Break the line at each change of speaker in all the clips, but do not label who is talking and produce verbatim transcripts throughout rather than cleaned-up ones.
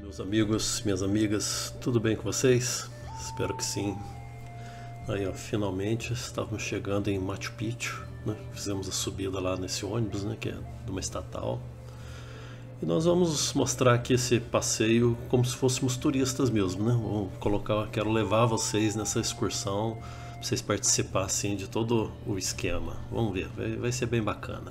Meus amigos, minhas amigas, tudo bem com vocês? Espero que sim. Aí, ó, finalmente estávamos chegando em Machu Picchu, né? Fizemos a subida lá nesse ônibus, né, que é de uma estatal. E nós vamos mostrar aqui esse passeio como se fôssemos turistas mesmo, né? Vamos colocar, quero levar vocês nessa excursão, para vocês participarem assim, de todo o esquema. Vamos ver, vai, vai ser bem bacana.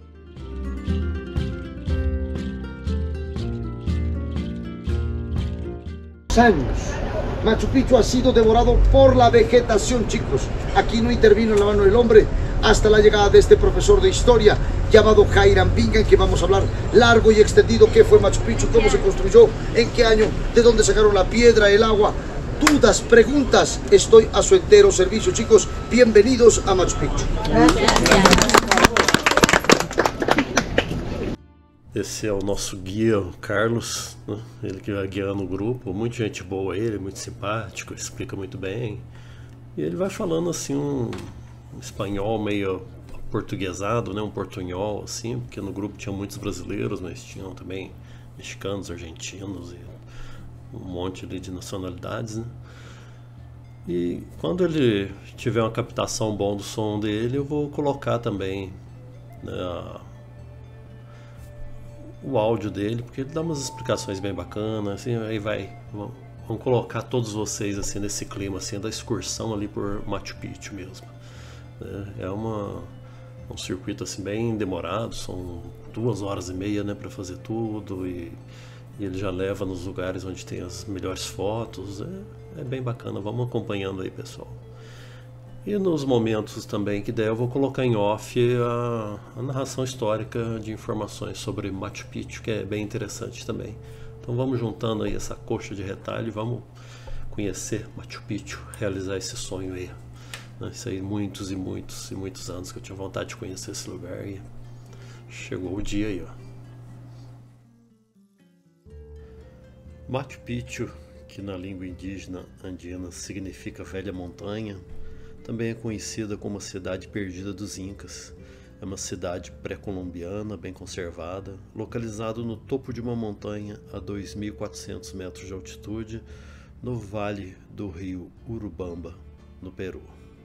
Años. Machu Picchu ha sido devorado por la vegetación, chicos. Aquí no intervino la mano del hombre hasta la llegada de este profesor de historia llamado Jairam Pinga, en que vamos a hablar largo y extendido qué fue Machu Picchu, cómo se construyó, en qué año, de dónde sacaron la piedra, el agua. Dudas, preguntas, estoy a su entero servicio, chicos. Bienvenidos a Machu Picchu. Gracias.
Esse é o nosso guia, o Carlos, né? Ele que vai guiando o grupo, muita gente boa ele, muito simpático, explica muito bem. E ele vai falando assim um, um espanhol meio portuguesado, né? Um portunhol assim, porque no grupo tinha muitos brasileiros, mas tinham também mexicanos, argentinos e um monte ali de nacionalidades, né? E quando ele tiver uma captação bom do som dele, eu vou colocar também, né, o áudio dele, porque ele dá umas explicações bem bacanas, assim, aí vai, vamos colocar todos vocês assim nesse clima assim da excursão ali por Machu Picchu mesmo. É uma um circuito assim bem demorado, são duas horas e meia, né, para fazer tudo, e, e ele já leva nos lugares onde tem as melhores fotos. É, é bem bacana, vamos acompanhando aí, pessoal. E nos momentos também que der, eu vou colocar em off a, a narração histórica de informações sobre Machu Picchu, que é bem interessante também. Então vamos juntando aí essa coxa de retalho e vamos conhecer Machu Picchu, realizar esse sonho aí. Isso aí, muitos e muitos e muitos anos que eu tinha vontade de conhecer esse lugar e chegou o dia aí, ó. Machu Picchu, que na língua indígena andina significa velha montanha, também é conhecida como a cidade perdida dos Incas. É uma cidade pré-colombiana, bem conservada, localizada no topo de uma montanha a dois mil e quatrocentos metros de altitude, no vale do rio Urubamba, no Peru.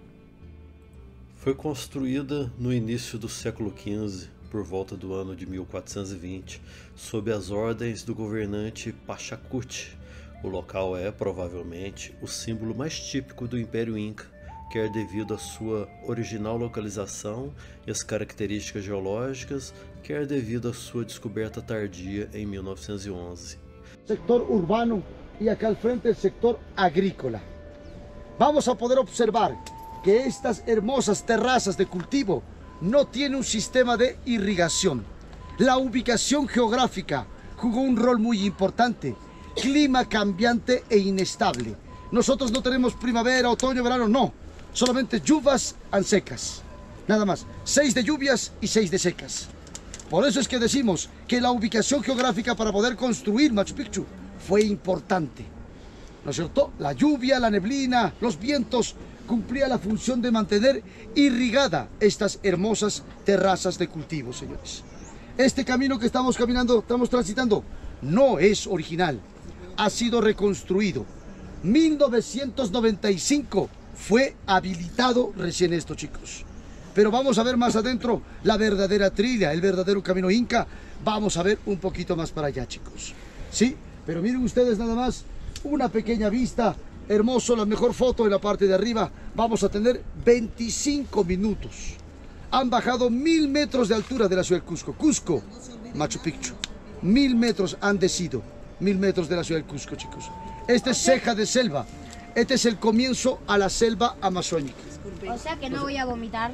Foi construída no início do século quinze, por volta do ano de mil quatrocentos e vinte, sob as ordens do governante Pachacuti. O local é, provavelmente, o símbolo mais típico do Império Inca, quer devido à sua original localização e às características geológicas, quer devido à sua descoberta tardia em mil novecentos e onze.
Sector urbano y acá al frente el sector agrícola. Vamos a poder observar que estas hermosas terrazas de cultivo no tienen un sistema de irrigación. La ubicación geográfica jugó un rol muy importante. Clima cambiante e inestable. Nosotros no tenemos primavera, otoño, verano, no. Solamente lluvias y secas, nada más, seis de lluvias y seis de secas. Por eso es que decimos que la ubicación geográfica para poder construir Machu Picchu fue importante, ¿no es cierto? La lluvia, la neblina, los vientos cumplía la función de mantener irrigada estas hermosas terrazas de cultivo, señores. Este camino que estamos caminando, estamos transitando, no es original, ha sido reconstruido. mil novecientos noventa y cinco fue habilitado recién esto, chicos. Pero vamos a ver más adentro la verdadera trilla, el verdadero camino inca. Vamos a ver un poquito más para allá, chicos. Sí, pero miren ustedes nada más, una pequeña vista, hermoso, la mejor foto en la parte de arriba. Vamos a tener veinticinco minutos. Han bajado mil metros de altura de la ciudad del Cusco. Cusco, Machu Picchu. Mil metros han descido, mil metros de la ciudad del Cusco, chicos. Esta es ceja de selva. Este es el comienzo a la selva amazónica.
O sea que no voy a vomitar.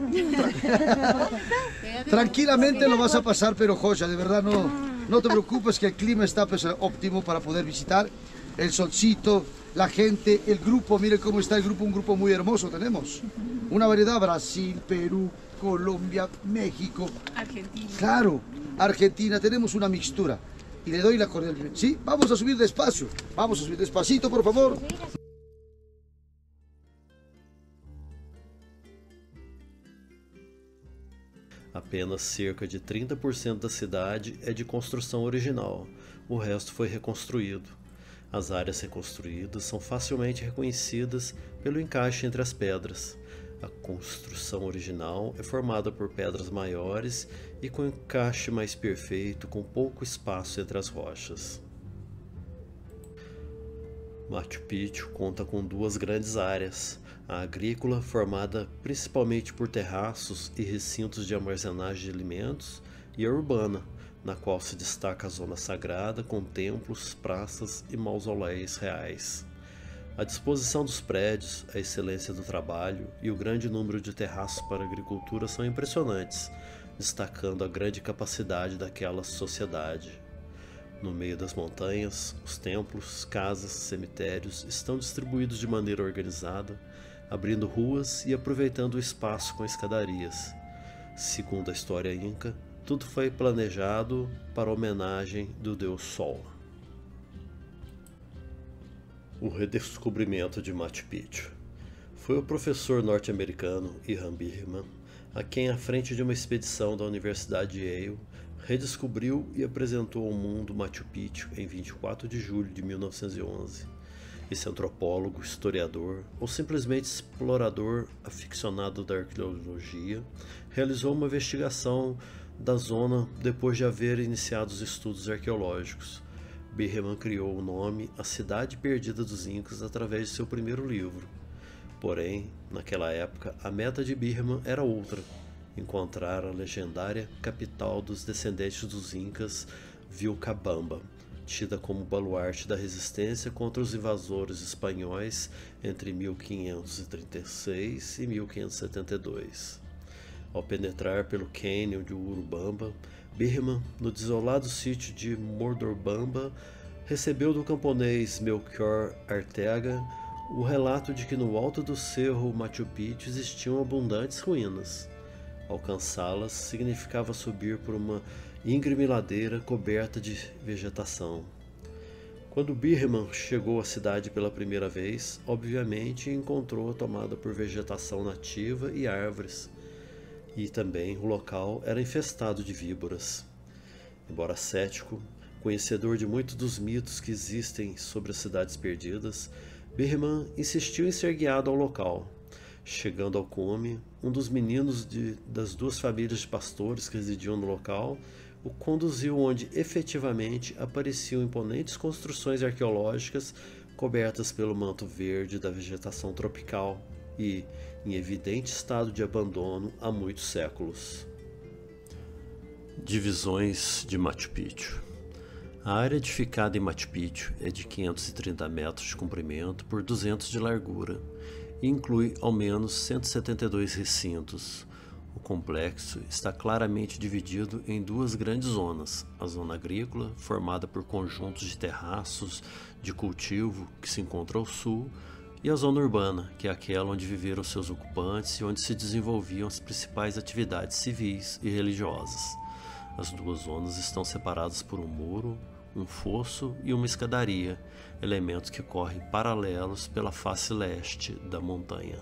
Tranquilamente lo vas a pasar, pero joya, de verdad no, no te preocupes que el clima está pues, óptimo para poder visitar. El solcito, la gente, el grupo, mire cómo está el grupo, un grupo muy hermoso tenemos. Una variedad, Brasil, Perú, Colombia, México.
Argentina.
Claro, Argentina, tenemos una mixtura. Y le doy la cordial. Sí, vamos a subir despacio. Vamos a subir despacito, por favor.
Apenas cerca de trinta por cento da cidade é de construção original. o resto foi reconstruído. As áreas reconstruídas são facilmente reconhecidas pelo encaixe entre as pedras. A construção original é formada por pedras maiores e com encaixe mais perfeito, com pouco espaço entre as rochas. Machu Picchu conta com duas grandes áreas: a agrícola, formada principalmente por terraços e recintos de armazenagem de alimentos, e a urbana, na qual se destaca a zona sagrada com templos, praças e mausoléus reais. A disposição dos prédios, a excelência do trabalho e o grande número de terraços para a agricultura são impressionantes, destacando a grande capacidade daquela sociedade. No meio das montanhas, os templos, casas, cemitérios estão distribuídos de maneira organizada, abrindo ruas e aproveitando o espaço com escadarias. Segundo a história inca, tudo foi planejado para a homenagem do deus Sol. O redescobrimento de Machu Picchu. Foi o professor norte-americano Ian Behrman a quem, à frente de uma expedição da Universidade de Yale, redescobriu e apresentou ao mundo Machu Picchu em vinte e quatro de julho de mil novecentos e onze. Esse antropólogo, historiador ou simplesmente explorador aficionado da arqueologia realizou uma investigação da zona depois de haver iniciado os estudos arqueológicos. Behrman criou o nome A Cidade Perdida dos Incas através de seu primeiro livro. Porém, naquela época, a meta de Behrman era outra: encontrar a legendária capital dos descendentes dos Incas, Vilcabamba, tida como baluarte da resistência contra os invasores espanhóis entre mil quinhentos e trinta e seis e mil quinhentos e setenta e dois. Ao penetrar pelo cânion de Urubamba, Behrman, no desolado sítio de Mordorbamba, recebeu do camponês Melchior Arteaga o relato de que no alto do cerro Machu Picchu existiam abundantes ruínas. Alcançá-las significava subir por uma íngreme ladeira coberta de vegetação. Quando Behrman chegou à cidade pela primeira vez, obviamente encontrou-a tomada por vegetação nativa e árvores, e também o local era infestado de víboras. Embora cético, conhecedor de muitos dos mitos que existem sobre as cidades perdidas, Behrman insistiu em ser guiado ao local. Chegando ao cume, um dos meninos de, das duas famílias de pastores que residiam no local o conduziu onde efetivamente apareciam imponentes construções arqueológicas cobertas pelo manto verde da vegetação tropical e em evidente estado de abandono há muitos séculos. Divisões de Machu Picchu. A área edificada em Machu Picchu é de quinhentos e trinta metros de comprimento por duzentos de largura e inclui ao menos cento e setenta e dois recintos. O complexo está claramente dividido em duas grandes zonas: a zona agrícola, formada por conjuntos de terraços de cultivo que se encontra ao sul, e a zona urbana, que é aquela onde viveram seus ocupantes e onde se desenvolviam as principais atividades civis e religiosas. As duas zonas estão separadas por um muro, um fosso e uma escadaria, elementos que correm paralelos pela face leste da montanha.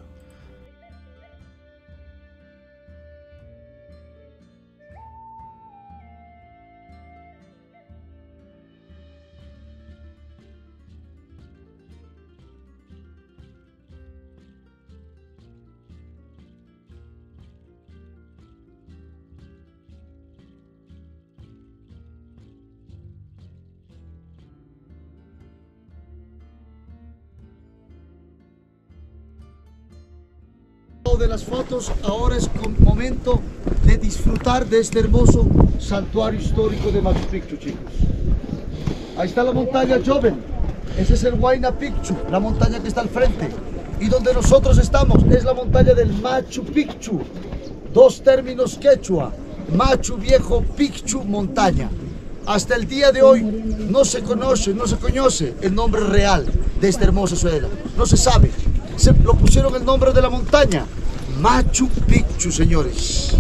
De las fotos, ahora es momento de disfrutar de este hermoso santuario histórico de Machu Picchu, chicos. Ahí está la montaña joven, ese es el Huayna Picchu, la montaña que está al frente. Y donde nosotros estamos es la montaña del Machu Picchu, dos términos quechua, Machu Viejo, Picchu, montaña. Hasta el día de hoy no se conoce, no se conoce el nombre real de esta hermosa ciudad, no se sabe. Se lo pusieron el nombre de la montaña, Machu Picchu, senhores.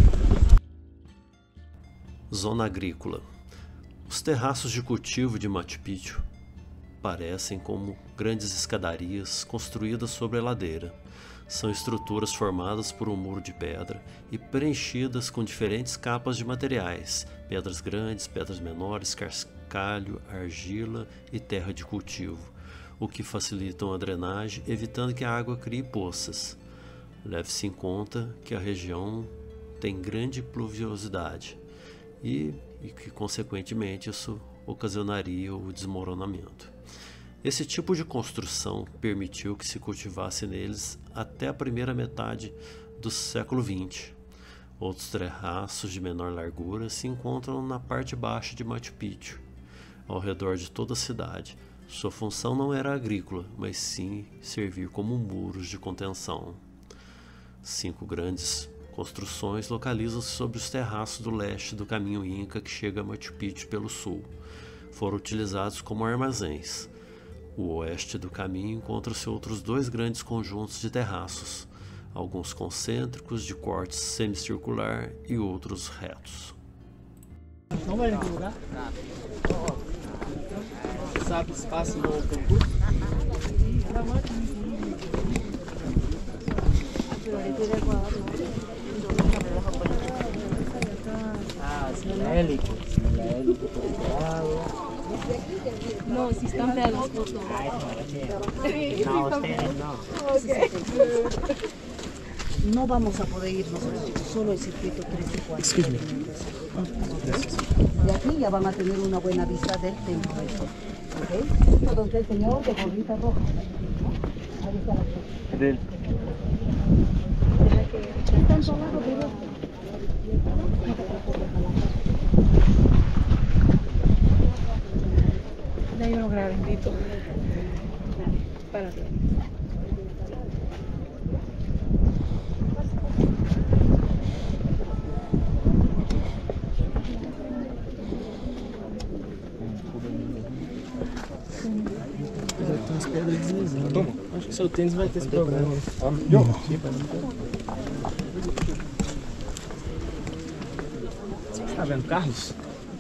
Zona agrícola. Os terraços de cultivo de Machu Picchu parecem como grandes escadarias construídas sobre a ladeira. São estruturas formadas por um muro de pedra e preenchidas com diferentes capas de materiais: pedras grandes, pedras menores, calcário, argila e terra de cultivo, o que facilitam a drenagem, evitando que a água crie poças. Leve-se em conta que a região tem grande pluviosidade e, e que, consequentemente, isso ocasionaria o desmoronamento. Esse tipo de construção permitiu que se cultivasse neles até a primeira metade do século vinte. Outros terraços de menor largura se encontram na parte baixa de Machu Picchu, ao redor de toda a cidade. Sua função não era agrícola, mas sim servir como muros de contenção. Cinco grandes construções localizam-se sobre os terraços do leste do caminho Inca que chega a Machu Picchu pelo sul. Foram utilizados como armazéns. O oeste do caminho encontra-se outros dois grandes conjuntos de terraços, alguns concêntricos de corte semicircular e outros retos.
Não vai naquele lugar? Você sabe se passa no concurso? Ah, simélico, simélico,
No, si están feas las fotos.
no, ustedes no.
No vamos a poder ir nosotros, solo el circuito tres y cuatro.
Excuse me.
Y aquí ya van a tener una buena vista del templo del sol. ¿Ok? Esto donde el señor de gorrita roja. ¿No? Ahí está la foto.
Del.
Están tomados de los...
Ya yo lo grabé, bendito. Espérate.
Tem umas pedras deslizando. Toma. Acho que seu tênis vai ter esse problema. Você tá vendo Carlos?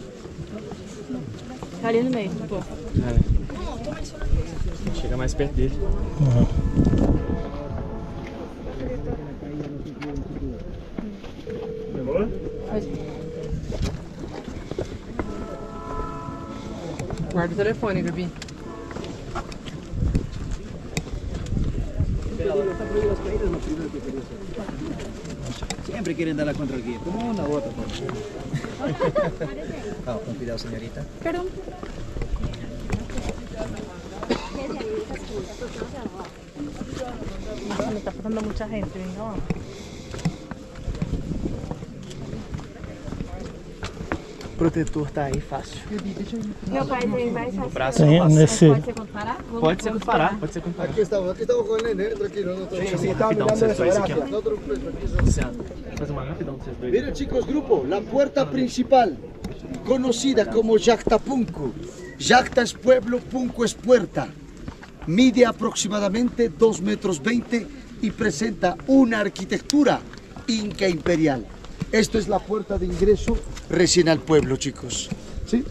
Tá ali no meio, um pouco.
É. Chega mais perto dele. Pegou?
Guarda o telefone, Gabi.
Siempre quieren dar la contra aquí, como una u otra forma. Vamos, con cuidado, señorita.
Perdón. Me está pasando mucha gente, venga, vamos.
Protetor tá aí fácil.
Meu pai tem mais
O braço
Tem
não passa.
nesse.
Pode ser quando parar? Vamos-
Pode ser
vamos
quando parar, pode ser quando parar.
Aquí estamos, aquí estamos con el nene, tranquilo, no te
Gente,
preocupes.
assim, rapidão, vocês dois aqui, ó.
No te preocupes, tranquilo.
Senta. Faz uma rapidão vocês dois.
Miren chicos, grupo, la puerta principal, conocida como Yactapunco. Yacta es pueblo, Punco es puerta. Mide aproximadamente dos metros veinte y presenta una arquitectura inca imperial. Esto es la puerta de ingreso recién al pueblo, chicos. ¿Sí?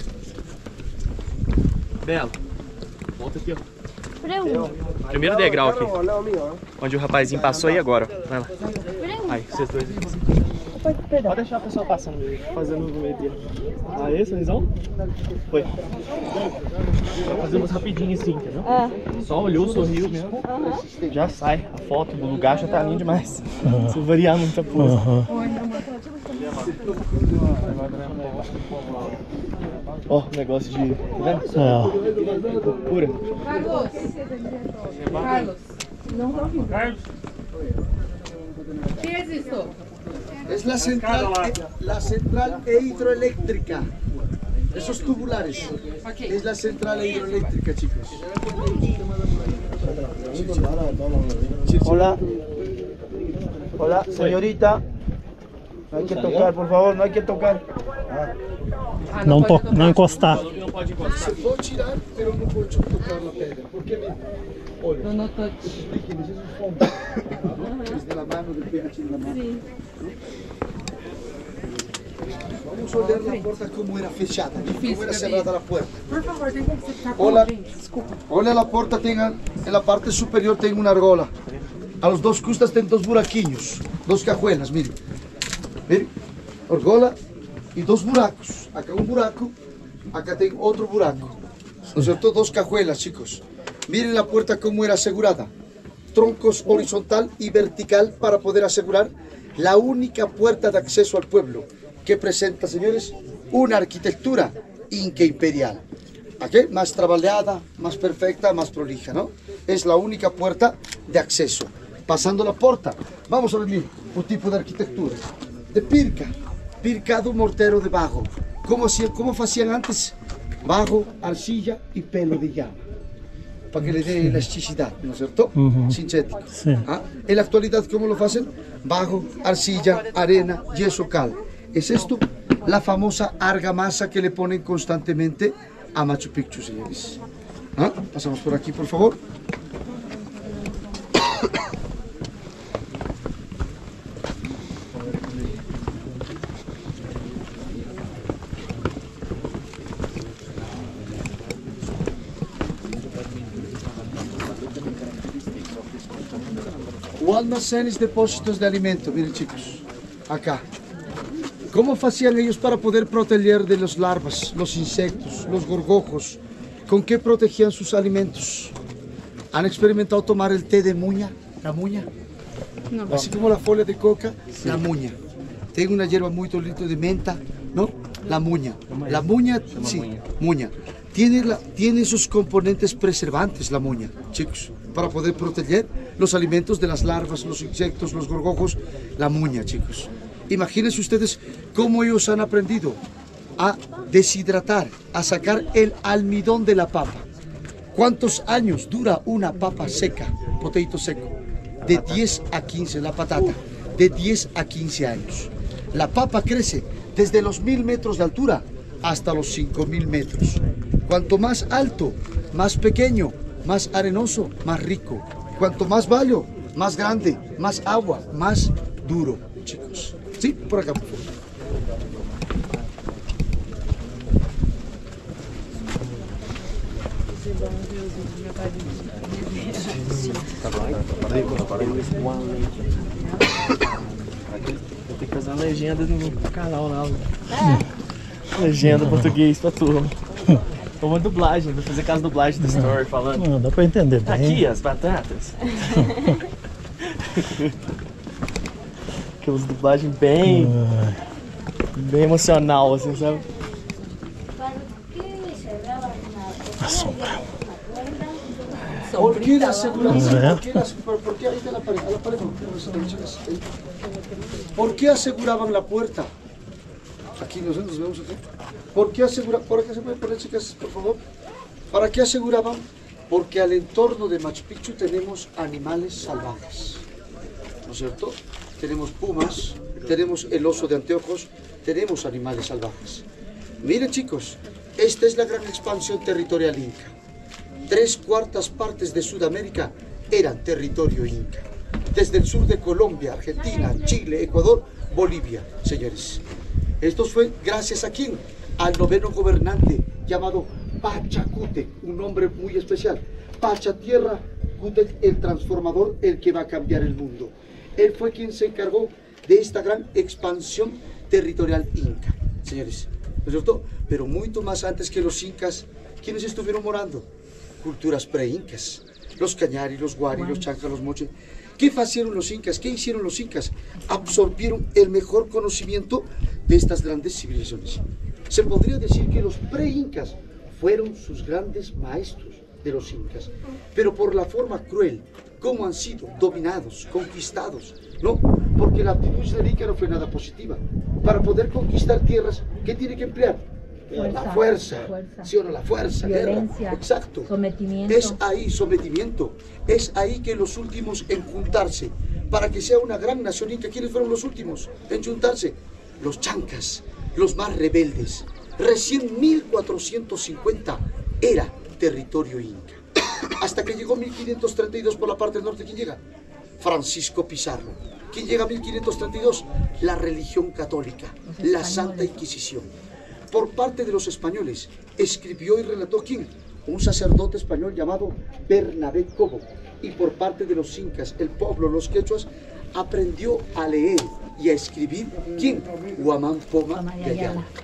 Belo, volta aqui, ó.
Pregunta.
Primeiro degrau aqui. Onde o rapazinho passou e agora. Vai lá. Aí, vocês dois. Pode deixar a pessoa passando mesmo, fazendo no meio dele. Aí, sorrisão? Foi. Vai fazer umas rapidinhas assim, entendeu? Só olhou, sorriu mesmo. Já sai. A foto do lugar já tá linda demais. Se variar muita pose. Ó, negócio de. Tá vendo?
É, ó.
Pura.
Carlos. Carlos. Não tô ouvindo. O que é isso?
Es la central, eh, la central hidroeléctrica. Esos tubulares. Es la central hidroeléctrica, chicos.
Hola. Hola, señorita. No hay que tocar, por favor, no hay que tocar.
Ah,
Não,
pode
to... não encostar.
Não pode encostar.
Se puede tirar, pero no puedo tocar la pedra. ¿Por qué? Olha,
Eu não tô...
explíquenos, es un fondo. Desde la mano, del pH de la mano. Vamos a olhar la puerta como era fechada, como era cerrada la puerta.
Por favor, tem como você ficar com
Hola.
a gente. Desculpa.
Olha la puerta, tem a- en la parte superior tem una argola. A los dos costas tem dos buraquinhos, dos cajuelas, miren. Miren, argola y dos buracos. Acá un buraco Acá tengo otro buraco. ¿No es cierto? Dos cajuelas, chicos. Miren la puerta cómo era asegurada. Troncos horizontal y vertical para poder asegurar la única puerta de acceso al pueblo que presenta, señores, una arquitectura inca imperial. ¿Aquí? Más trabaleada, más perfecta, más prolija, ¿no? Es la única puerta de acceso. Pasando la puerta, vamos a ver, miren, un tipo de arquitectura. De pirca, pircado mortero de bajo. ¿Cómo hacían, cómo hacían antes? Bajo, arcilla y pelo de llama. Para que le dé elasticidad, ¿no es cierto? Uh-huh. Sintético. Sí. ¿Ah? En la actualidad, ¿cómo lo hacen? Bajo, arcilla, arena, yeso, cal. ¿Es esto? La famosa argamasa que le ponen constantemente a Machu Picchu, señores. ¿Ah? Pasamos por aquí, por favor. O almacenes, depósitos de alimento. Miren, chicos, acá. ¿Cómo hacían ellos para poder proteger de las larvas, los insectos, los gorgojos? ¿Con qué protegían sus alimentos? ¿Han experimentado tomar el té de muña? ¿La muña? No. Así como la folia de coca, sí. La muña. Tengo una hierba muy dolita de menta, ¿no? La muña. La muña, sí, muña. Tiene, la, tiene sus componentes preservantes, la muña, chicos, para poder proteger los alimentos de las larvas, los insectos, los gorgojos. La muña, chicos. Imagínense ustedes cómo ellos han aprendido a deshidratar, a sacar el almidón de la papa. ¿Cuántos años dura una papa seca, potato seco? De diez a quince, la patata, de diez a quince años. La papa crece desde los mil metros de altura hasta los cinco mil metros. Cuanto más alto, más pequeño, más arenoso, más rico. Cuanto más bajo, más grande, más agua, más duro, chicos. Sí, por acá, por favor.
Vou ter que fazer uma legenda no canal lá. É. Legenda português pra turma. Ou uma dublagem, vou fazer aquelas dublagens do Story falando.
Não, dá pra entender bem.
Aqui as batatas. Aquelas dublagens bem, bem emocional, assim, sabe?
A sombra.
¿Por qué la aseguraban? ¿Por qué, las, por, por qué ahí está la pared? La pared no, ¿Por qué aseguraban la puerta? Aquí nos, nos vemos aquí. ¿Por qué aseguraban? ¿Por qué se pueden poner, chicas, por favor? ¿Para qué aseguraban? Porque al entorno de Machu Picchu tenemos animales salvajes, ¿no es cierto? Tenemos pumas, tenemos el oso de anteojos, tenemos animales salvajes. Miren, chicos, esta es la gran expansión territorial inca. Tres cuartas partes de Sudamérica eran territorio inca. Desde el sur de Colombia, Argentina, Chile, Ecuador, Bolivia, señores. Esto fue gracias a quién? Al noveno gobernante llamado Pachacútec, un nombre muy especial. Pacha Tierra, Cútec el transformador, el que va a cambiar el mundo. Él fue quien se encargó de esta gran expansión territorial inca, señores. ¿No es cierto? Pero mucho más antes que los incas, ¿quiénes estuvieron morando? Culturas pre-incas. Los cañari, los guari, los chancas, los moche. ¿Qué hicieron los incas? ¿Qué hicieron los incas? Absorbieron el mejor conocimiento de estas grandes civilizaciones. Se podría decir que los pre-incas fueron sus grandes maestros de los incas, pero por la forma cruel, como han sido dominados, conquistados, ¿no? Porque la actitud del inca no fue nada positiva. Para poder conquistar tierras, ¿qué tiene que emplear? Fuerza, la fuerza, fuerza, ¿sí o no? La fuerza, violencia, guerra, exacto.
Sometimiento.
Es ahí, sometimiento. Es ahí que los últimos en juntarse, para que sea una gran nación inca. ¿Quiénes fueron los últimos en juntarse? Los chancas, los más rebeldes. Recién mil cuatrocientos cincuenta era territorio inca. Hasta que llegó mil quinientos treinta y dos por la parte norte. ¿Quién llega? Francisco Pizarro. ¿Quién llega a mil quinientos treinta y dos? La religión católica, la Santa Inquisición. Por parte de los españoles, escribió y relató ¿quién? Un sacerdote español llamado Bernabé Cobo. Y por parte de los incas, el pueblo, los quechuas, aprendió a leer y a escribir ¿quién? Huamán Poma de Ayala.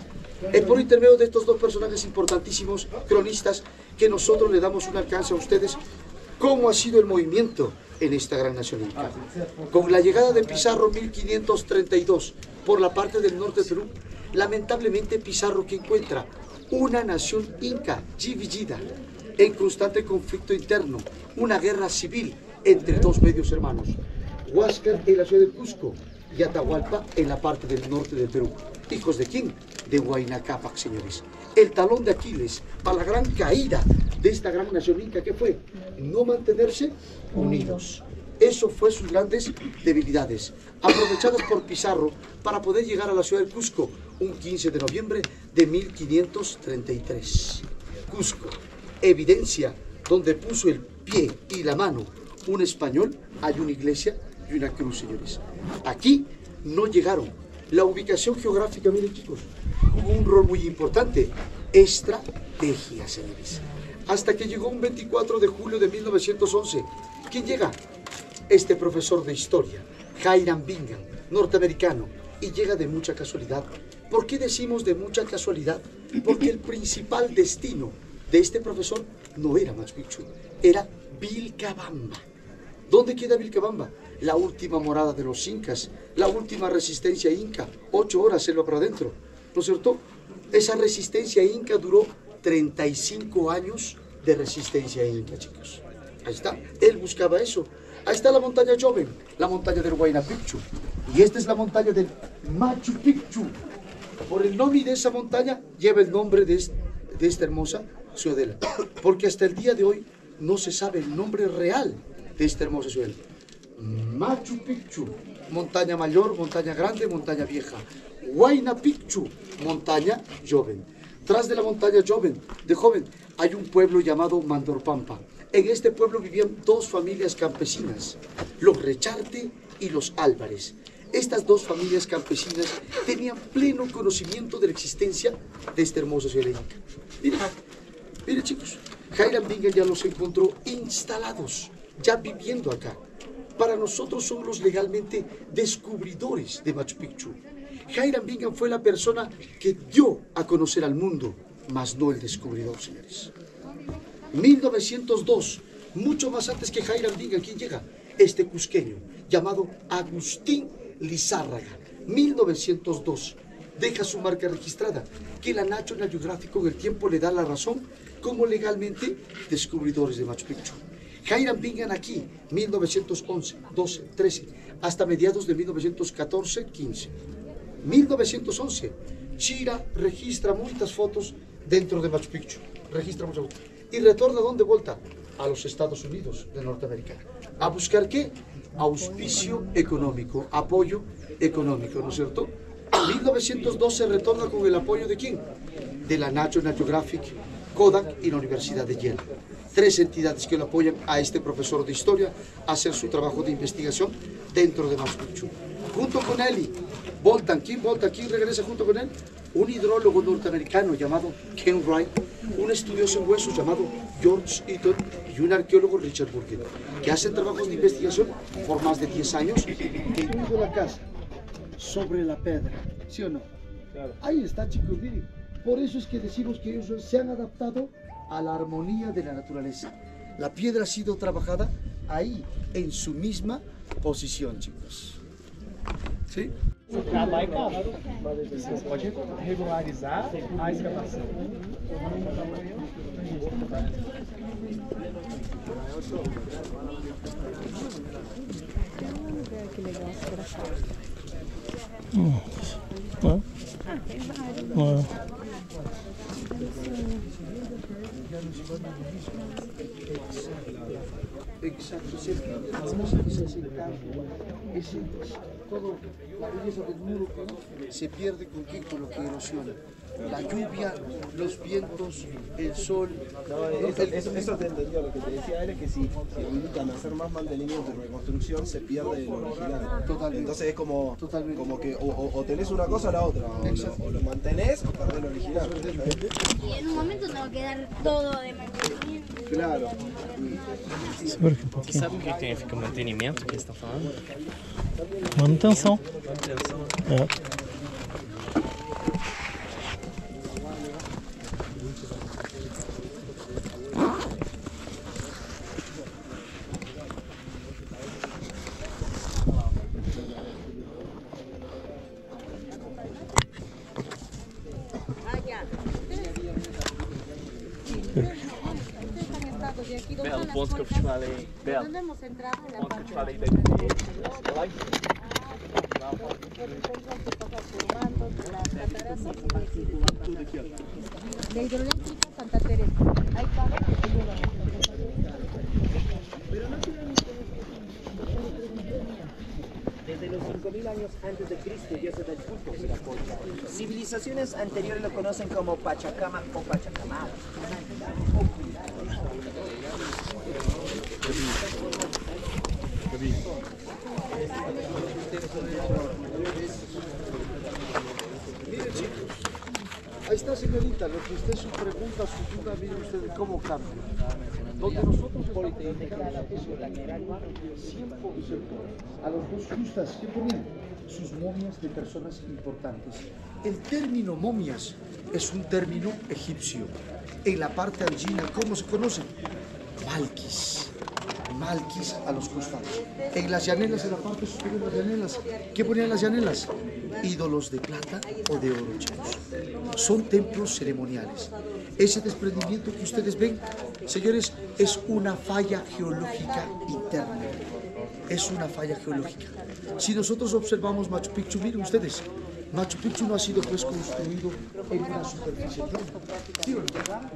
Es por intermedio de estos dos personajes importantísimos, cronistas, que nosotros le damos un alcance a ustedes cómo ha sido el movimiento en esta gran nación inca. Con la llegada de Pizarro en mil quinientos treinta y dos por la parte del norte de Perú, lamentablemente Pizarro que encuentra una nación inca dividida en constante conflicto interno, una guerra civil entre dos medios hermanos, Huáscar en la ciudad de Cusco y Atahualpa en la parte del norte del Perú. ¿Hijos de quién? De Huayna Cápac, señores. El talón de Aquiles para la gran caída de esta gran nación inca, ¿qué fue? No mantenerse unidos. Eso fue sus grandes debilidades, aprovechadas por Pizarro para poder llegar a la ciudad de Cusco un quince de noviembre de mil quinientos treinta y tres. Cusco, evidencia donde puso el pie y la mano un español, hay una iglesia y una cruz, señores. Aquí no llegaron. La ubicación geográfica, miren chicos, jugó un rol muy importante. Estrategia, señores. Hasta que llegó un veinticuatro de julio de mil novecientos once. ¿Quién llega? Este profesor de historia, Hiram Bingham, norteamericano, y llega de mucha casualidad. ¿Por qué decimos de mucha casualidad? Porque el principal destino de este profesor no era Machu Picchu, era Vilcabamba. ¿Dónde queda Vilcabamba? La última morada de los incas, la última resistencia inca, ocho horas selva para adentro, ¿no es cierto? Esa resistencia inca duró treinta y cinco años de resistencia inca, chicos. Ahí está, él buscaba eso. Ahí está la montaña Joven, la montaña del Huayna Picchu. Y esta es la montaña del Machu Picchu. Por el nombre de esa montaña lleva el nombre de, este, de esta hermosa ciudadela. Porque hasta el día de hoy no se sabe el nombre real de esta hermosa ciudadela. Machu Picchu, montaña mayor, montaña grande, montaña vieja. Huayna Picchu, montaña joven. Tras de la montaña joven, de joven, hay un pueblo llamado Mandorpampa. En este pueblo vivían dos familias campesinas, los Recharte y los Álvarez. Estas dos familias campesinas tenían pleno conocimiento de la existencia de esta hermosa ciudad inca. Miren, miren chicos, Hiram Bingham ya los encontró instalados, ya viviendo acá. Para nosotros son los legalmente descubridores de Machu Picchu. Hiram Bingham fue la persona que dio a conocer al mundo, mas no el descubridor, señores. mil novecientos dos, mucho más antes que Hiram Bingham, ¿quién llega? Este cusqueño, llamado Agustín Lizárraga, mil novecientos dos. Deja su marca registrada, que la National Geographic con el tiempo le da la razón como legalmente descubridores de Machu Picchu. Hiram Bingham aquí, mil novecientos once, doce, trece, hasta mediados de mil novecientos catorce, quince. mil novecientos once, Chira registra muchas fotos dentro de Machu Picchu, registra muchas fotos. Y retorna, ¿dónde vuelta? A los Estados Unidos de Norteamérica. ¿A buscar qué? Auspicio económico, apoyo económico, ¿no es cierto? En mil novecientos doce retorna con el apoyo ¿de quién? De la National Geographic, Kodak y la Universidad de Yale. Tres entidades que lo apoyan a este profesor de historia a hacer su trabajo de investigación dentro de Machu Picchu. Junto con él, voltan, ¿quién volta? ¿Quién regresa junto con él? Un hidrólogo norteamericano llamado Ken Wright, un estudioso en huesos llamado George Eaton y un arqueólogo Richard Burgett, que hacen trabajos de investigación por más de diez años. Incluso la casa, sobre la piedra, ¿sí o no? Claro. Ahí está, chicos, miren. Por eso es que decimos que ellos se han adaptado a la armonía de la naturaleza. La piedra ha sido trabajada ahí, en su misma posición, chicos. ¿Sí?
Cavar e cavar. Você pode regularizar a escavação.
Hum. Não. Não.
Exacto, se pierde las cosas, ese campo, ese, todo, la belleza del muro se pierde con qué, con lo que erosiona. La lluvia, los vientos, el sol.
No, eso, eso, eso te entendió. Lo que te decía él es que si, si invitan a hacer más mantenimiento y reconstrucción, se pierde lo original.
Totalmente.
Entonces es como,
Totalmente.
como que o, o, o tenés una cosa o la otra. O lo, o lo mantenés o perdés lo original.
Y en un momento tengo que dar todo de mantenimiento.
Claro.
Você sabe o que significa mantenimento que eles estão falando?
Manutenção.
Manutenção.
É.
aquí
Bela,
donde
o ponto que eu te falei. Bela,
¿Dónde hemos entrado? En
o
la
ponto que eu te
parte
falei da igreja. Lá em
de hidroeléctrica Santa Teresa. Hay carros que te llevan.
Desde los cinco mil años antes de Cristo ya se da el culto de la concha. Civilizaciones anteriores lo conocen como Pachacama o Pachacamada.
Miren chicos, ahí está señorita, lo que usted su pregunta, su duda, miren ustedes cómo cambia. Donde nosotros políticamente cien por ciento a los dos justas que ponían sus momias de personas importantes. El término momias es un término egipcio. En la parte andina, ¿cómo se conoce? Malquis. Malquis a los costados. En las llanelas, en la parte superior de las llanelas, ¿qué ponían las llanelas? Ídolos de plata o de oro, chicos. Son templos ceremoniales. Ese desprendimiento que ustedes ven, señores, es una falla geológica interna. Es una falla geológica. Si nosotros observamos Machu Picchu, miren ustedes, Machu Picchu no ha sido pues construido en una superficie plana. ¿Sí o no?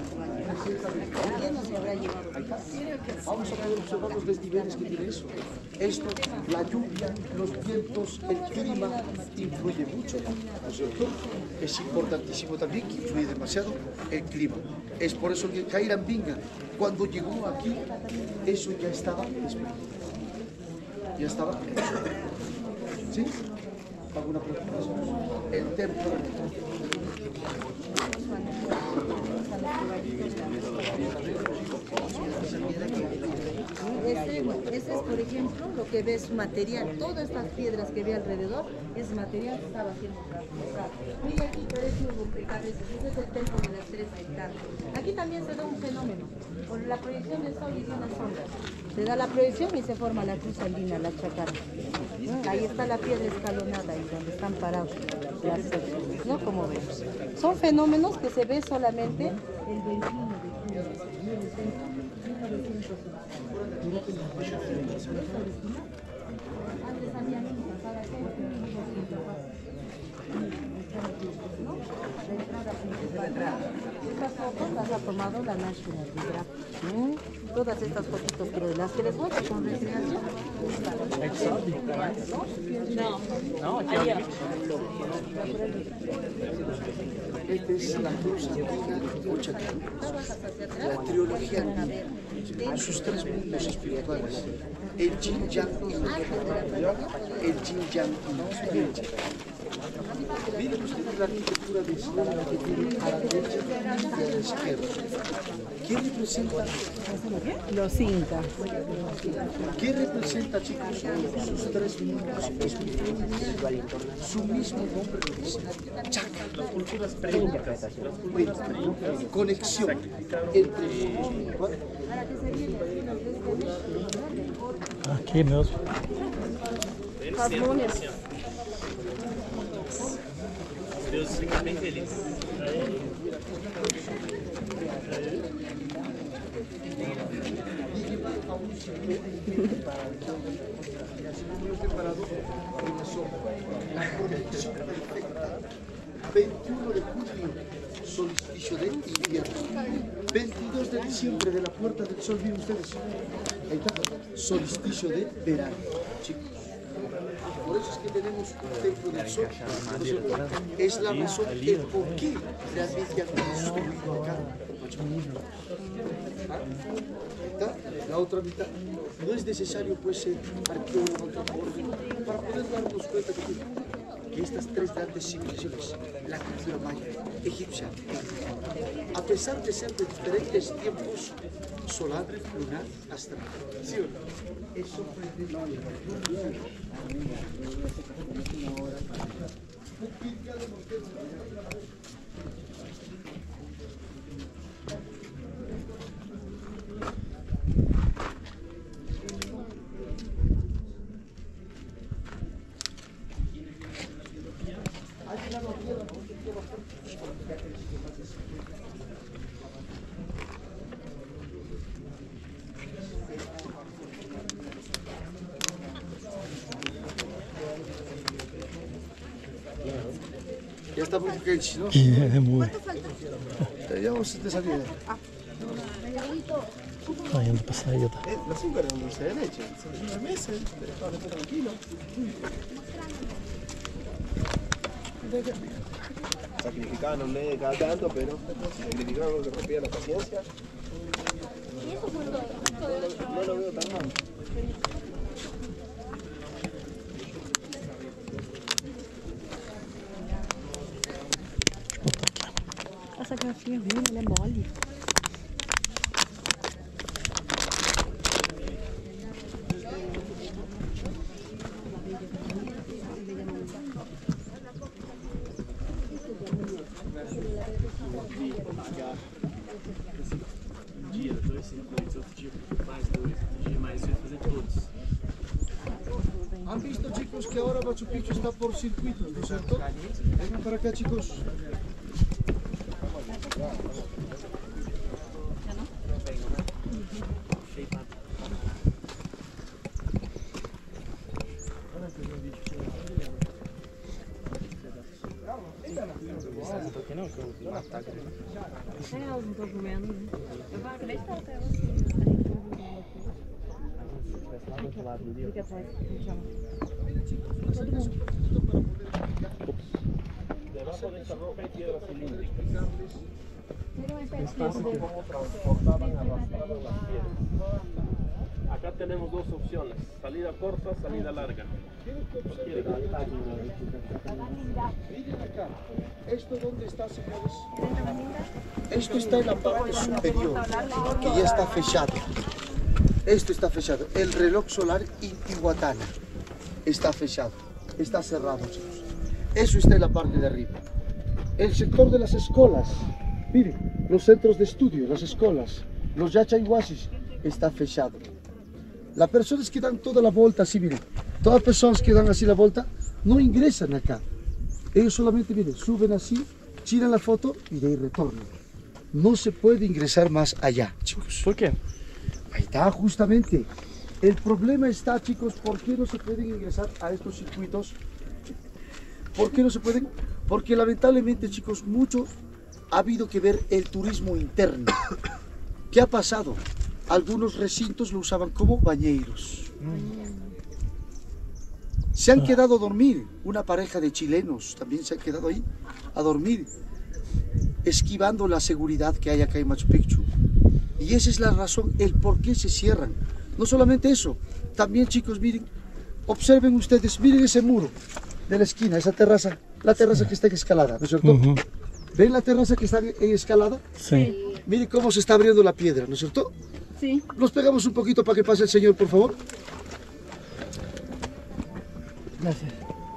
Vamos a poder observar los desniveles que tiene eso. Esto, la lluvia, los vientos, el clima, influye mucho, ¿no es cierto? Es importantísimo también que influye demasiado el clima. Es por eso que Cairambinga, cuando llegó aquí, eso ya estaba desprendido. Ya estaba hecho. ¿Sí? ¿Alguna preocupación? El templo.
Ese, ese es, por ejemplo, lo que ves material. Todas estas piedras que ve alrededor es material que estaba siendo transportado. Mira aquí parece un rompecabezas. Ese es el templo de las tres ventanas. Aquí también se da un fenómeno. Por la proyección del sol y de una sombra. Se da la proyección y se forma la cruz andina, la chacara. Ahí está la piedra escalonada, ahí donde están parados las secciones, ¿no? Como vemos. Son fenómenos que se ve solamente el veintiuno de junio. Antes había niños, ahora hay Estas fotos las ha tomado la National Geographic. Todas estas fotitos que las que les muestro con recreación. No, no, aquí
Esta es la cruz andina Ochacán, la trilogía andina, sus tres mundos espirituales, el Yin Yang y el Yin Yang y el Yin. Miren ustedes la arquitectura de Islam que tiene a la derecha y a la izquierda. ¿Qué representa?
Los incas.
¿Qué representa, chicos, sus tres mundos espirituales? Su mismo nombre lo dice. Chakra. Las culturas prehispánicas. Conexión entre mundos.
Aqui mesmo.
As múmias.
Deus fica bem feliz.
veintiuno de julio, solsticio de invierno. veintidós de diciembre, de la Puerta del Sol, miren ustedes. Ahí está, solsticio de verano, chicos. Por eso es que tenemos un templo del sol. Es la razón el por qué realmente han construido acá. ¿Está? La otra mitad. No es necesario pues ser arqueólogo antropólogo para poder darnos cuenta que, que estas tres grandes civilizaciones, la cultura maya, egipcia, a pesar de ser de diferentes tiempos, solar, lunar, astral. ¿Sí o no? Es sorprendente. Ya está muy quente, ¿no?
Y es muy...
Eh, Ya vamos de salida.
Ay, anda pasadita.
Eh, el azúcar es un dulce de leche. Son nueve meses, pero estaba tranquilo. Sacrificaban un nene cada tanto, pero sacrificaban lo que rompía la paciencia. No lo veo tan mal.
Essa garrafinha é ruim, ela é mole.
Dia, dois circuitos, outro dia mais dois, outro dia mais dois, fazer todos.
¿Han visto, chicos, que ahora Machu Picchu está por circuitos, ¿no es cierto? Vengan para acá, chicos.
É, elas não estão comendo, né? Eu vou acreditar até elas. Fica atrás, chama. Todo mundo.
Debajo de esta roca hay piedras cilíndricas.
Cómo
transportaban, arrastraban las piedras. Acá tenemos dos opciones, salida corta, salida larga.
Miren acá, ¿esto dónde está, señores? Esto está en la parte superior, que ya está fechado. Esto está fechado. El reloj solar Intihuatana está fechado, está cerrado, chicos. Eso está en la parte de arriba. El sector de las escuelas, miren, los centros de estudio, las escuelas, los yachayhuasis, está fechado. Las personas que dan toda la vuelta así, miren, todas las personas que dan así la vuelta, no ingresan acá. Ellos solamente, miren, suben así, tiran la foto y de ahí retornan. No se puede ingresar más allá, chicos.
¿Por qué?
Ahí está, justamente. El problema está, chicos, ¿por qué no se pueden ingresar a estos circuitos? ¿Por qué no se pueden? Porque lamentablemente, chicos, mucho ha habido que ver el turismo interno. ¿Qué ha pasado? Algunos recintos lo usaban como bañeiros. Se han quedado a dormir, una pareja de chilenos también se han quedado ahí a dormir, esquivando la seguridad que hay acá en Machu Picchu. Y esa es la razón, el por qué se cierran. No solamente eso, también, chicos, miren, observen ustedes, miren ese muro de la esquina, esa terraza, la terraza que está en escalada, ¿no es cierto? Uh-huh. ¿Ven la terraza que está en escalada?
Sí.
Miren cómo se está abriendo la piedra, ¿no es cierto?
Sí.
Los pegamos un poquito para que pase el señor, por favor.
Gracias.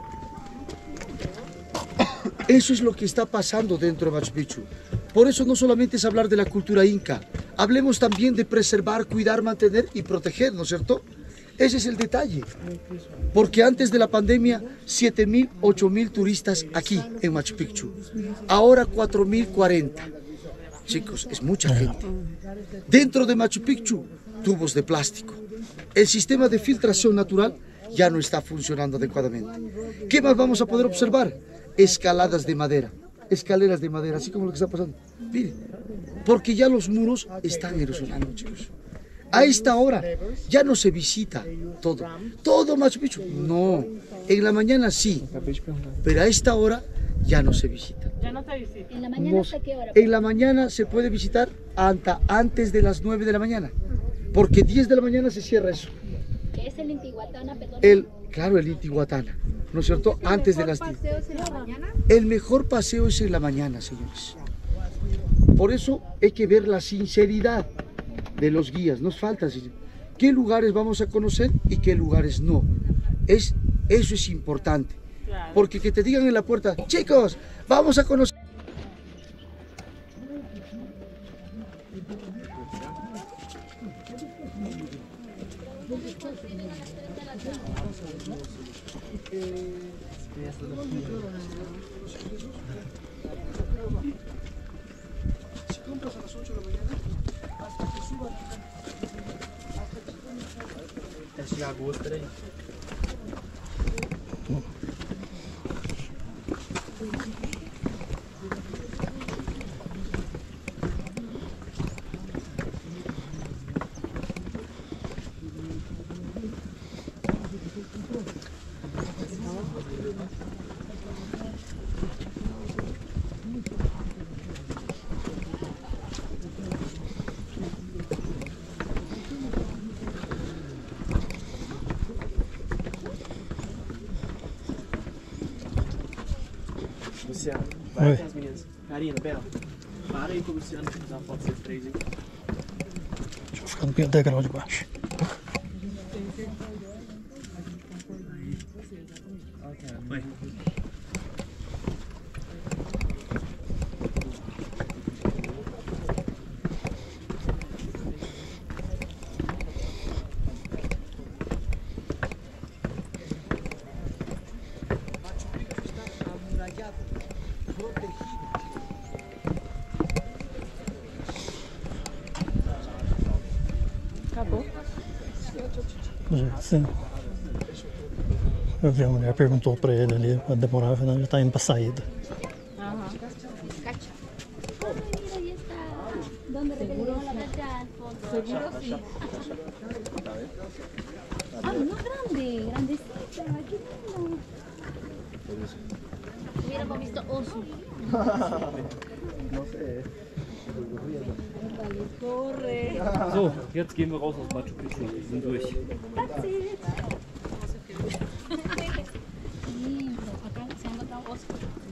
Eso es lo que está pasando dentro de Machu Picchu. Por eso no solamente es hablar de la cultura inca, hablemos también de preservar, cuidar, mantener y proteger, ¿no es cierto? Ese es el detalle. Porque antes de la pandemia, siete mil, ocho mil turistas aquí en Machu Picchu. Ahora cuatro mil cuarenta. Chicos, es mucha gente. Dentro de Machu Picchu, tubos de plástico. El sistema de filtración natural ya no está funcionando adecuadamente. ¿Qué más vamos a poder observar? Escaladas de madera, escaleras de madera, así como lo que está pasando. Miren, porque ya los muros están erosionando, chicos. A esta hora ya no se visita todo. Todo Machu Picchu, no. En la mañana sí, pero a esta hora ya no se visita.
Ya no se visita.
¿En la mañana hasta qué hora?
En la mañana se puede visitar hasta antes de las nueve de la mañana, porque diez de la mañana se cierra eso.
¿Qué es el Intihuatana, perdón?
El, claro, el Intihuatana, ¿no es cierto? Antes de las diez.
¿El mejor paseo es en la mañana?
El mejor paseo es en la mañana, señores. Por eso hay que ver la sinceridad de los guías. Nos falta, señor, qué lugares vamos a conocer y qué lugares no. Es, eso es importante. Porque que te digan en la puerta, chicos, vamos a conocer. Si compras a las ocho de la mañana, hasta que suban.
Teste de agosto, peraí. Luciano. Vai
Oi.
com as meninas. Karina, Bela, para aí com o Luciano, deixa eu fazer uma foto desses três aí.
Deixa eu ficar no degrau de baixo.
Vai.
Acabou?
Sim. Eu vi a mulher perguntou pra ele ali, quando demorava, né? Já tá indo pra saída.
Ajá.
Seguro
Seguro sí.
Ah, no grande, grandecita, qué lindo. Hubiéramos visto oso.
No sé.
Corre.
So, jetzt gehen wir raus aus Machu Picchu. Wir sind durch.
That's it. Lindo, acá se ha encontrado un oso.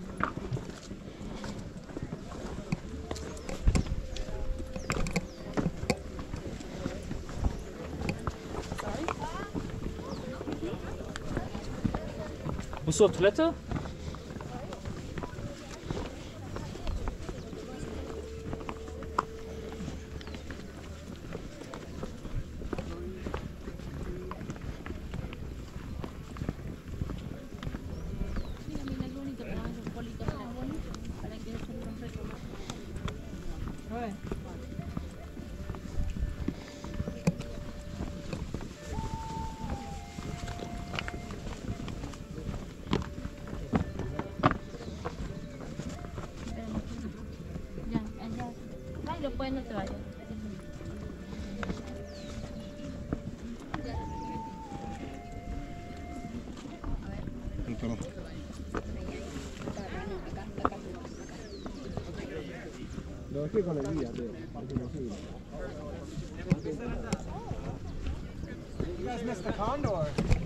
Musst du auf Toilette?
Ya, allá. Ay, después no te vayas.
No, es que con el guía, Teo, porque no sirve.
You guys missed the condor.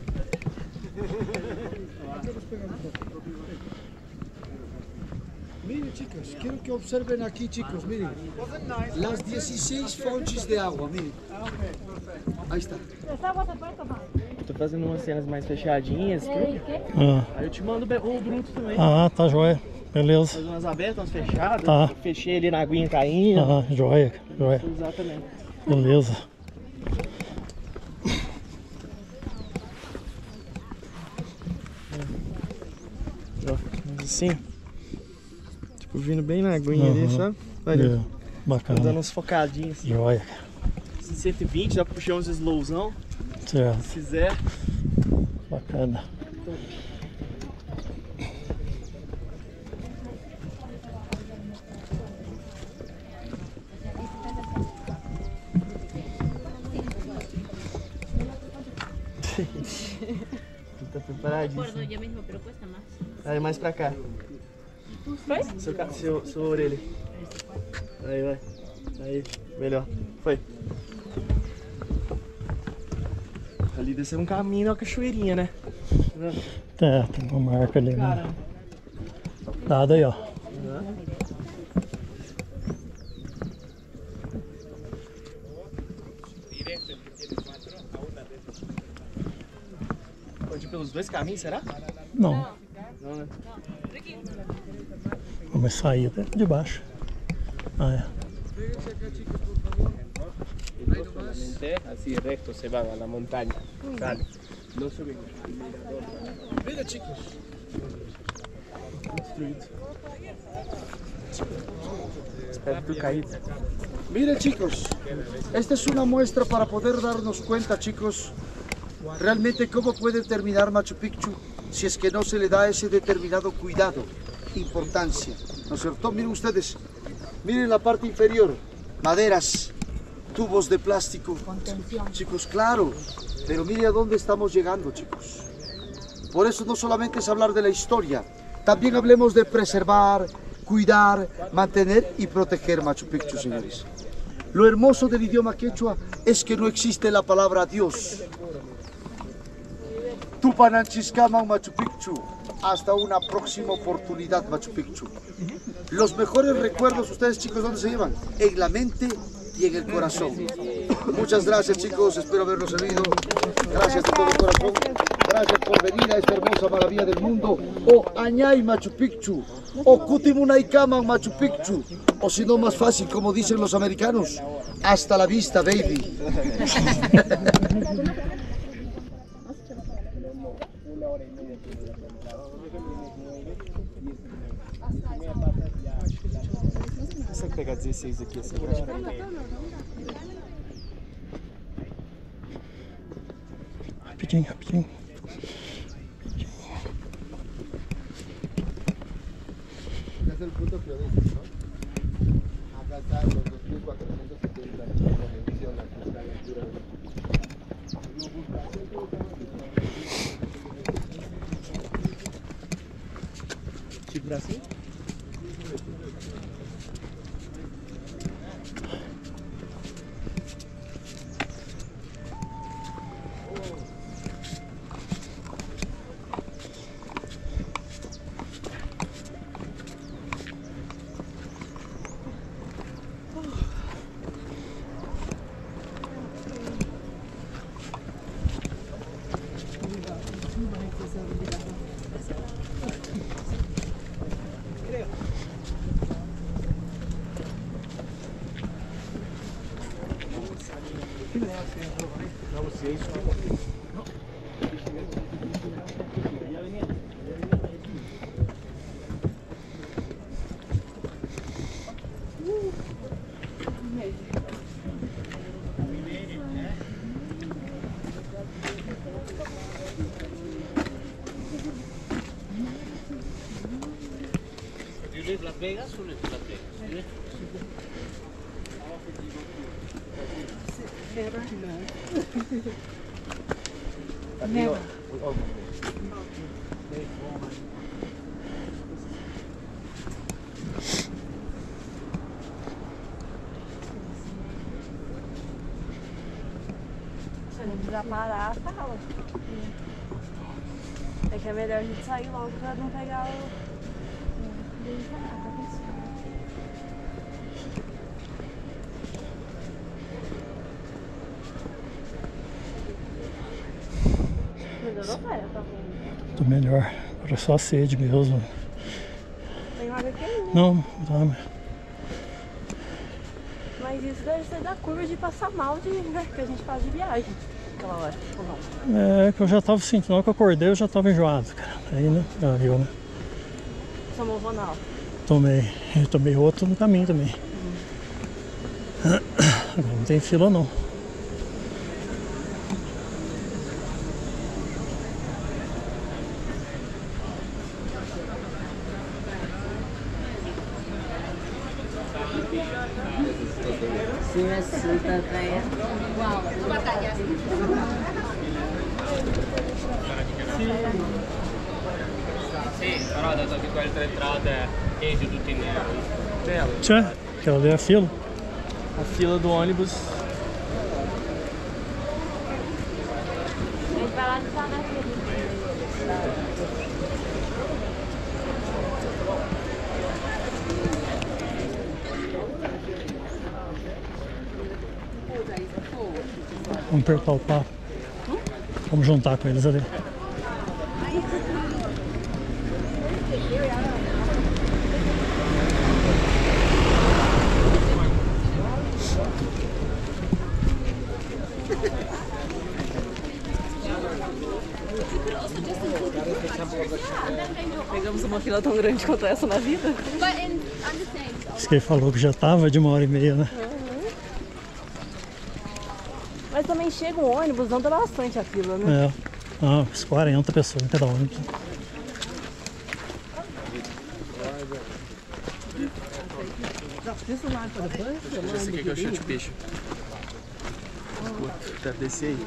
Miren chicos, quiero que observen aquí chicos, miren. Las dieciséis fontes de agua, miren. Ahí está.
Essa água você pode tomar?
Tô fazendo umas cenas mais fechadinhas,
Peraí,
tudo.
quê?
Ah,
Aí eu te mando o bruto também.
ah, tá joia. Beleza.
Fazer umas abertas, umas fechadas.
Tá.
Fechei ali na aguinha caindo.
Ah, joia, joia.
Exatamente.
Beleza.
Assim. Tipo, vindo bem na aguinha ali,
Uhum.
sabe? Olha.
É, bacana.
Tô dando uns focadinhos assim.
Joia.
cento e vinte, dá pra puxar uns slowzão.
Certo.
Se quiser.
Bacana.
Tá preparadíssimo.
Acuerdo yo mismo, pero cuesta más.
Aí, mais pra cá.
Foi?
Seu, ca- seu, sua orelha. Aí, vai. Aí, melhor. Foi. Ali desceu um caminho na cachoeirinha, né?
É, tem uma marca ali, né?
Caramba.
Dado aí, ó.
Uhum. Pode ir pelos dois caminhos, será?
Não,
Não, né?
vamos sair de- de baixo. Ah, é.
Solamente así recto se van a la montaña. Dale. No subimos.
Miren chicos.
Espero que tu caído.
Miren chicos, esta es una muestra para poder darnos cuenta chicos, realmente cómo puede terminar Machu Picchu si es que no se le da ese determinado cuidado, importancia, ¿no es cierto? Miren ustedes, miren la parte inferior, maderas, tubos de plástico, chicos, claro, pero miren a dónde estamos llegando chicos. Por eso no solamente es hablar de la historia, también hablemos de preservar, cuidar, mantener y proteger Machu Picchu, señores. Lo hermoso del idioma quechua es que no existe la palabra Dios. Tupananchiscama Machu Picchu. hasta una próxima oportunidad, Machu Picchu. Los mejores recuerdos, ustedes chicos, ¿dónde se llevan? En la mente y en el corazón. Muchas gracias chicos, espero haberlos servido. Gracias de todo corazón. Gracias por venir a esta hermosa maravilla del mundo. O Añay Machu Picchu, o Kutimunaykaman Machu Picchu, o si no más fácil, como dicen los americanos, hasta la vista, baby.
Consegue pegar dezesseis aqui assim?
Rapidinho, rapidinho.
Es el punto que yo dije, ¿no? Acá están los dos mil cuatrocientos setenta medición aquí está la altura de...
Tipo Brasil?
Las Vegas o Las Vegas?
Never. Se a gente precisar parar, fala. É que é melhor a gente sair logo pra não pegar o... Melhorou, pai? Tá bom.
Tô melhor. Agora é só a sede mesmo.
Tem água aqui ainda?
Não, tá.
Mas isso deve ser da curva de passar mal de, né, que a gente faz de viagem. Aquela hora, ou não?
É que eu já tava sentindo, na hora que eu acordei eu já tava enjoado, cara. Aí, né? Já viu, né?
Tomou Ronaldo.
Tomei. Eu tomei outro no caminho também. Uhum. Agora não tem fila não.
Se me assusta, Caia. Uau, não batalha.
Sì, però dato che quelle tre entrate chiesi tutti in nero.
Tchê, aquela ali é a fila.
A fila do ônibus.
A gente vai lá de estar na fila.
Vamos apertar o papo. Vamos juntar com eles ali.
Pegamos uma fila tão grande quanto essa na vida.
Isso que ele falou que já tava de uma hora e meia, né?
Uhum. Mas também chega um ônibus, anda bastante a fila, né?
É. Ah, uns quarenta pessoas em cada ônibus.
Esse aqui que é o chão de peixe. Deve descer aí.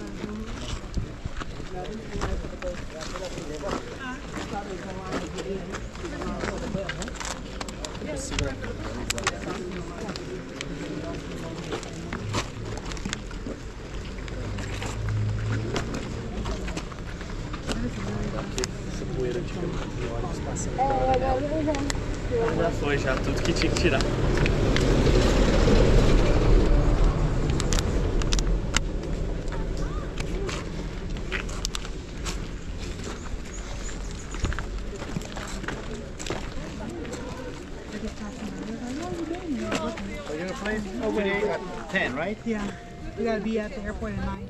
Essa poeira de passando pela hora dela. Já foi, já, tudo que tinha que tirar.
ten, right?
Yeah. We gotta be at the airport at nine.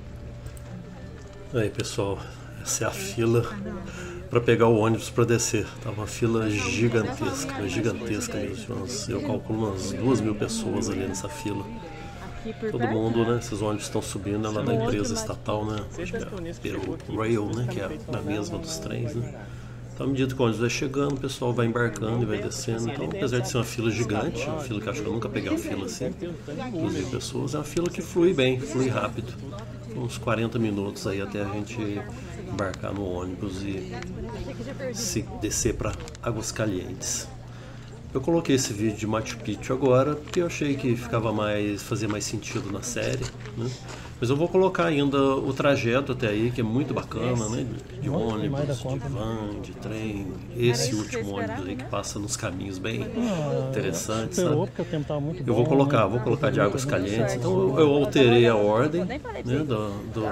Aí pessoal, essa é a fila para pegar o ônibus para descer. Tá uma fila gigantesca, gigantesca mesmo. Eu calculo umas duas mil pessoas ali nessa fila. Todo mundo, né? Esses ônibus estão subindo, é lá da empresa estatal, né? Acho que é a Rail, né? Que é a mesma dos trens, né? Então, à medida que o ônibus vai chegando, o pessoal vai embarcando e vai descendo. Então, apesar de ser uma fila gigante, uma fila que acho que eu nunca peguei uma fila assim, duas mil pessoas, é uma fila que flui bem, flui rápido. Uns quarenta minutos aí até a gente embarcar no ônibus e se descer para Aguascalientes. Eu coloquei esse vídeo de Machu Picchu agora porque eu achei que ficava mais, fazia mais sentido na série, né? Mas eu vou colocar ainda o trajeto até aí, que é muito bacana, né? De ônibus, de van, de trem. Esse último ônibus aí que passa nos caminhos bem interessantes, sabe? Eu vou colocar, vou colocar de Aguascalientes. Então eu alterei a ordem, né, do,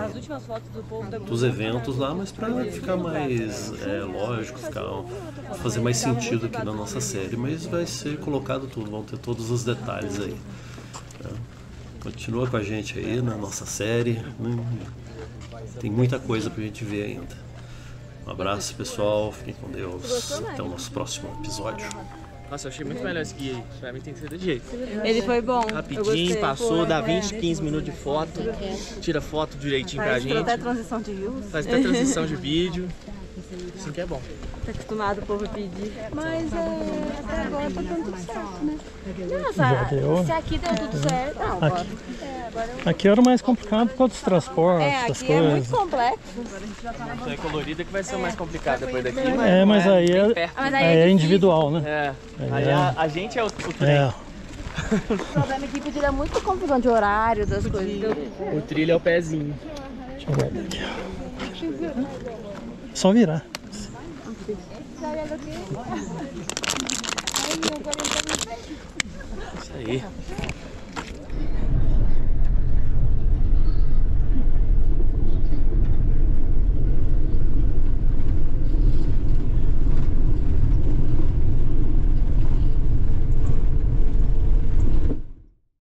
do, dos eventos lá, mas para ficar mais é, lógico, ficar, fazer mais sentido aqui na nossa série. Mas vai ser colocado tudo, vão ter todos os detalhes aí. Tá? Continua com a gente aí na nossa série, né? Tem muita coisa pra gente ver ainda. Um abraço, pessoal, fiquem com Deus, até o nosso próximo episódio.
Nossa, eu achei muito melhor esse guia aí, pra mim tem que ser do jeito.
Ele foi bom.
Rapidinho, passou, dá vinte, quinze minutos de foto, tira foto direitinho pra gente.
Faz até transição de views.
Faz até transição de vídeo, assim que é bom.
Tá acostumado o povo pedir. Mas é, até agora tá dando tudo certo, né?
Nossa,
se aqui deu tudo certo, não,
aqui,
agora. É, agora eu...
aqui era mais complicado por causa dos transportes,
é,
das
aqui
coisas.
é muito complexo.
Isso é colorida que vai ser mais complicado depois daqui.
É, mas aí é,
mas
aí é individual, né?
É,
aí
aí
é.
A, a gente é o, o trem.
É.
O problema é que podia dar muita confusão de horário, das coisas.
O trilho é o pezinho.
Deixa eu ver aqui. Só virar.
Isso aí.